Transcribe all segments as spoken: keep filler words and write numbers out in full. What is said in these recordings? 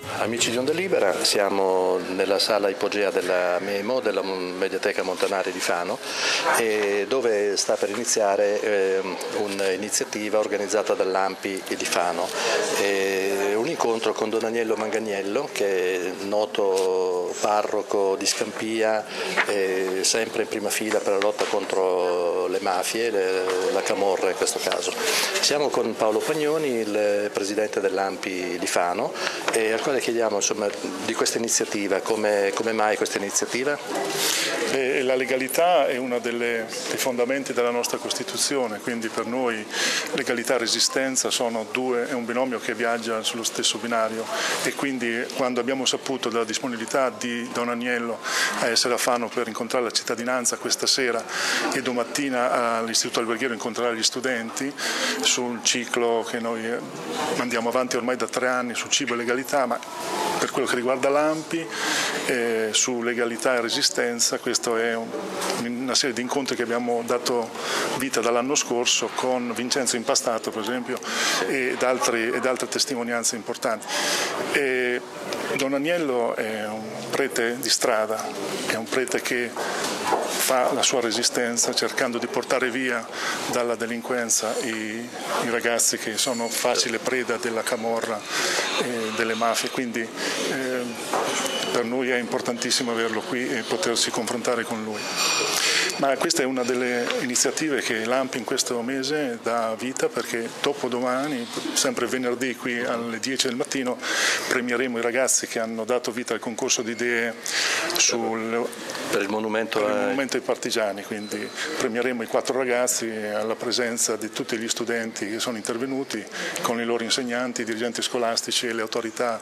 Amici di Onda Libera, siamo nella sala ipogea della MEMO, della Mediateca Montanari di Fano, e dove sta per iniziare eh, un'iniziativa organizzata dall'A M P I di Fano. E un incontro con Don Agnello Manganiello, che è noto parroco di Scampia, eh, sempre in prima fila per la lotta contro le mafie, le, la camorra in questo caso. Siamo con Paolo Pagnoni, il presidente dell'A M P I di Fano, e al quale chiediamo insomma, di questa iniziativa, come, come mai questa iniziativa? Beh, la legalità è uno dei fondamenti della nostra Costituzione, quindi per noi legalità e resistenza sono due, è un binomio che viaggia sullo stesso binario, e quindi quando abbiamo saputo della disponibilità di Don Agnello a essere a Fano per incontrare la cittadinanza questa sera e domattina all'Istituto Alberghiero incontrare gli studenti sul ciclo che noi mandiamo avanti ormai da tre anni su cibo e legalità, ma per quello che riguarda l'A M P I, eh, su legalità e resistenza, questa è un, una serie di incontri che abbiamo dato vita dall'anno scorso con Vincenzo Impastato, per esempio, ed, altri, ed altre testimonianze importanti. E Don Agnello è un prete di strada, è un prete che fa la sua resistenza cercando di portare via dalla delinquenza i, i ragazzi che sono facile preda della camorra e delle mafie, quindi eh, per noi è importantissimo averlo qui e potersi confrontare con lui. Ma questa è una delle iniziative che l'A M P I in questo mese dà vita, perché dopodomani, sempre venerdì qui alle dieci del mattino, premieremo i ragazzi che hanno dato vita al concorso di idee sul, per il monumento, per il ai... monumento ai partigiani, quindi premieremo i quattro ragazzi alla presenza di tutti gli studenti che sono intervenuti con i loro insegnanti, i dirigenti scolastici e le autorità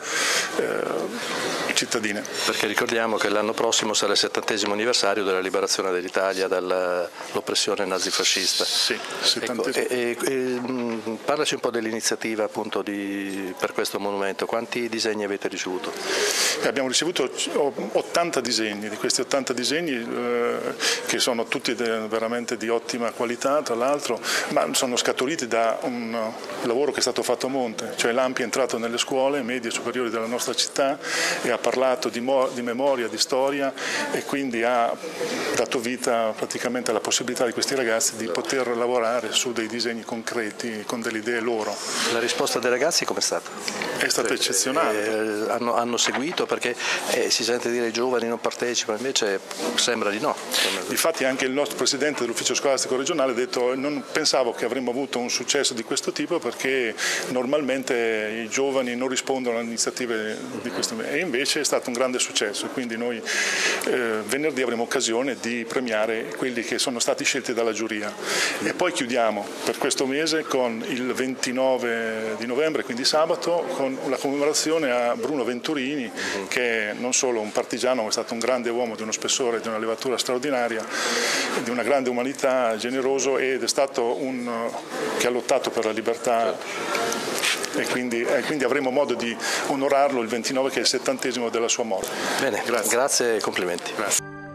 eh, cittadine. Perché ricordiamo che l'anno prossimo sarà il settantesimo anniversario della liberazione dell'Italia dall'oppressione nazifascista. Sì, ecco, e, e, e, parlaci un po' dell'iniziativa appunto di, per questo monumento. Quanti disegni avete ricevuto? Eh, abbiamo ricevuto ottanta disegni, di questi ottanta disegni eh, che sono tutti de, veramente di ottima qualità, tra l'altro, ma sono scaturiti da un lavoro che è stato fatto a monte, cioè l'A M P I è entrato nelle scuole medie e superiori della nostra città e ha parlato di, di memoria, di storia, e quindi ha dato vita praticamente alla possibilità di questi ragazzi di poter lavorare su dei disegni concreti con delle idee loro. La risposta dei ragazzi com'è stata? È stata eccezionale. Eh, hanno, hanno seguito, perché eh, si sente dire i giovani non partecipano, invece sembra di no. Difatti anche il nostro presidente dell'ufficio scolastico regionale ha detto: non pensavo che avremmo avuto un successo di questo tipo, perché normalmente i giovani non rispondono alle iniziative di questo tipo, e invece è stato un grande successo, e quindi noi eh, venerdì avremo occasione di premiare quelli che sono stati scelti dalla giuria. E poi chiudiamo per questo mese con il ventinove di novembre, quindi sabato, con la commemorazione a Bruno Venturini, che è non solo un partigiano, ma è stato un grande uomo di uno spessore e di una levatura straordinaria, di una grande umanità, generoso, ed è stato un che ha lottato per la libertà. E quindi, e quindi avremo modo di onorarlo il ventinove, che è il settantesimo della sua morte. Bene, grazie, grazie e complimenti. Grazie.